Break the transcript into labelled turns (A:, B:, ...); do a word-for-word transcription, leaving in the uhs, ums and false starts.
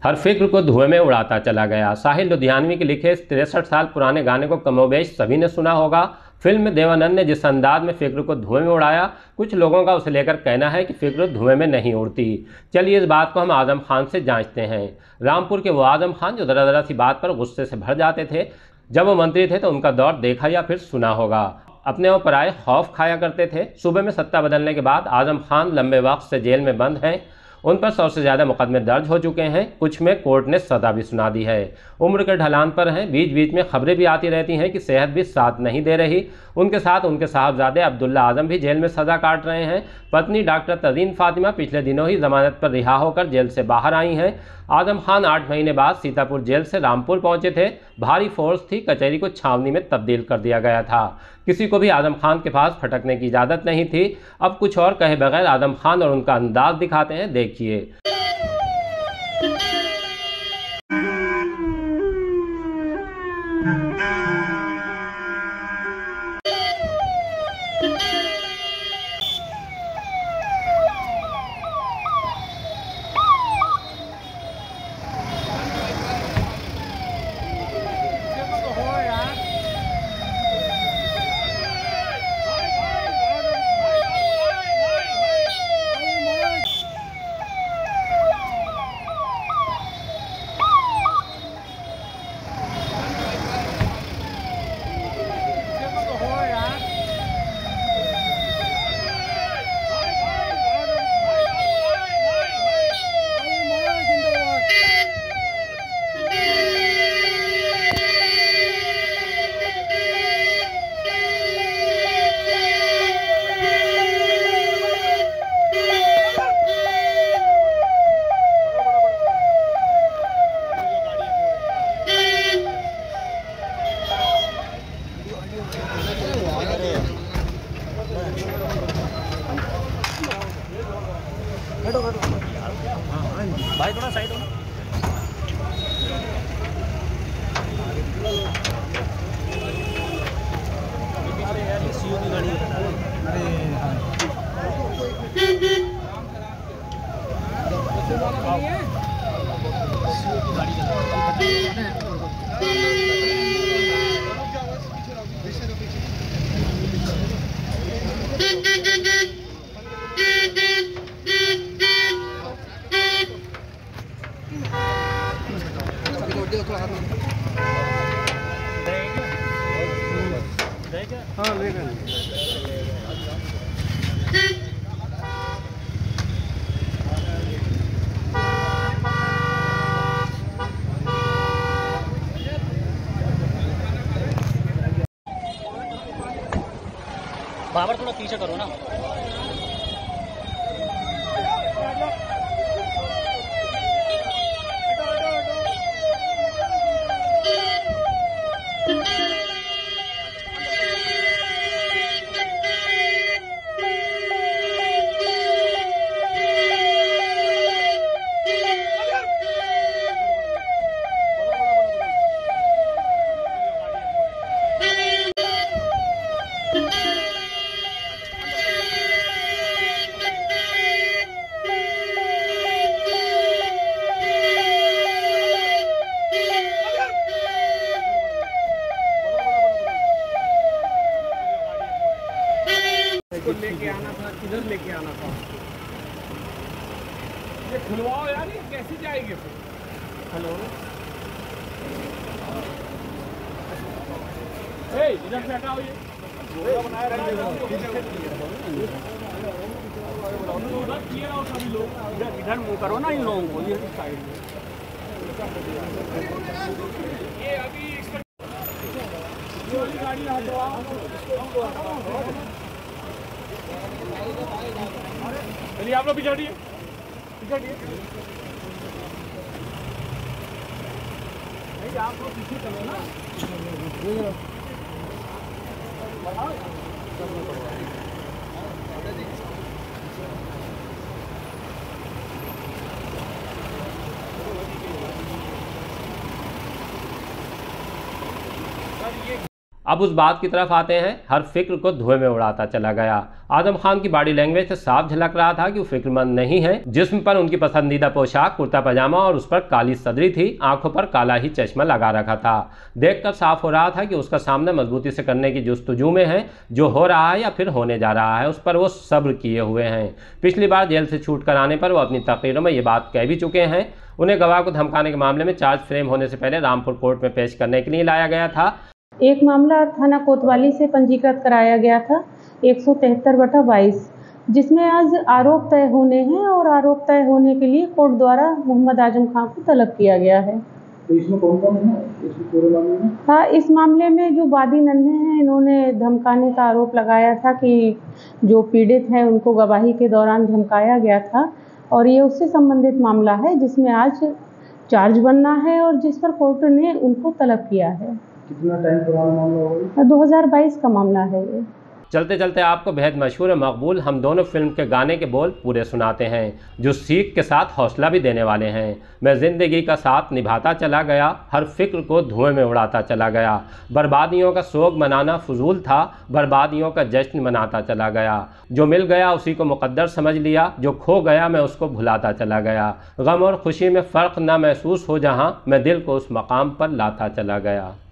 A: हर फिक्र को धुएं में उड़ाता चला गया। साहिल लुधियानवी के लिखे इस तिरसठ साल पुराने गाने को कमोबेश सभी ने सुना होगा। फिल्म में देवानंद ने जिस अंदाज में फिक्र को धुएं में उड़ाया, कुछ लोगों का उसे लेकर कहना है कि फिक्र धुएं में नहीं उड़ती। चलिए इस बात को हम आजम खान से जांचते हैं। रामपुर के वो आजम खान जो जरा जरा सी बात पर गुस्से से भर जाते थे। जब वो मंत्री थे तो उनका दौर देखा या फिर सुना होगा। अपने और पराए खौफ खाया करते थे। सूबे में सत्ता बदलने के बाद आजम खान लंबे वक्त से जेल में बंद हैं। उन पर सौ से ज़्यादा मुकदमे दर्ज हो चुके हैं। कुछ में कोर्ट ने सज़ा भी सुना दी है। उम्र के ढलान पर हैं। बीच बीच में खबरें भी आती रहती हैं कि सेहत भी साथ नहीं दे रही। उनके साथ उनके साहबजादे अब्दुल्ला आजम भी जेल में सज़ा काट रहे हैं। पत्नी डॉक्टर तज़ीन फातिमा पिछले दिनों ही जमानत पर रिहा होकर जेल से बाहर आई हैं। आजम खान आठ महीने बाद सीतापुर जेल से रामपुर पहुंचे थे। भारी फोर्स थी, कचहरी को छावनी में तब्दील कर दिया गया था। किसी को भी आजम खान के पास फटकने की इजाज़त नहीं थी। अब कुछ और कहे बगैर आजम खान और उनका अंदाज दिखाते हैं, देखिए।
B: भाई थोड़ा साइड हो। अरे यार ये सीओ की गाड़ी है। अरे हाँ सीओ की गाड़ी हाँ लेगा बाबर थोड़ा पीछे करो ना। लेके आना था, किधर लेके आना था? ये खुलवाओ यार, ये कैसे जाएगी फिर? हेलो, ए इधर से हटाओ, ये बनाया रहेगा। सभी लोग इधर इधर मुँह करो ना इन लोगों को, ये साइड में। ये अभी गाड़ी हटवाओ। चलिए आप लोग पीछे हटिए, पीछे हटिए। नहीं आप लोग पीछे चलो ना।
A: अब उस बात की तरफ आते हैं, हर फिक्र को धुएं में उड़ाता चला गया। आजम खान की बॉडी लैंग्वेज से साफ झलक रहा था कि वो फिक्रमंद नहीं है। जिस्म पर उनकी पसंदीदा पोशाक कुर्ता पजामा और उस पर काली सदरी थी, आंखों पर काला ही चश्मा लगा रखा था। देखकर साफ हो रहा था कि उसका सामना मजबूती से करने की जुस्तजू में है। जो हो रहा है या फिर होने जा रहा है उस पर वो सब्र किए हुए हैं। पिछली बार जेल से छूट कर आने पर वो अपनी तकरीरों में ये बात कह भी चुके हैं। उन्हें गवाह को धमकाने के मामले में चार्ज फ्रेम होने से पहले रामपुर कोर्ट में पेश करने के लिए लाया गया था।
C: एक मामला थाना कोतवाली से पंजीकृत कराया गया था एक सौ तिहत्तर बटा बाईस, जिसमें आज आरोप तय होने हैं और आरोप तय होने के लिए कोर्ट द्वारा मोहम्मद आजम खान को तलब किया गया है।
B: तो इसमें कौन कौन है इस पूरे मामले में?
C: हाँ, इस मामले में जो वादी नन्हे हैं, इन्होंने धमकाने का आरोप लगाया था कि जो पीड़ित हैं उनको गवाही के दौरान धमकाया गया था और ये उससे संबंधित मामला है जिसमें आज चार्ज बनना है और जिस पर कोर्ट ने उनको तलब किया है।
B: कितना टाइम पुराना मामला होगा?
C: दो हज़ार बाईस का मामला है ये।
A: चलते चलते आपको बेहद मशहूर और मकबूल हम दोनों फिल्म के गाने के बोल पूरे सुनाते हैं, जो सीख के साथ हौसला भी देने वाले हैं। मैं ज़िंदगी का साथ निभाता चला गया, हर फिक्र को धुएं में उड़ाता चला गया। बर्बादियों का सोग मनाना फजूल था, बर्बादियों का जश्न मनाता चला गया। जो मिल गया उसी को मुकद्दर समझ लिया, जो खो गया मैं उसको भुलाता चला गया। गम और खुशी में फ़र्क ना महसूस हो जहाँ, मैं दिल को उस मकाम पर लाता चला गया।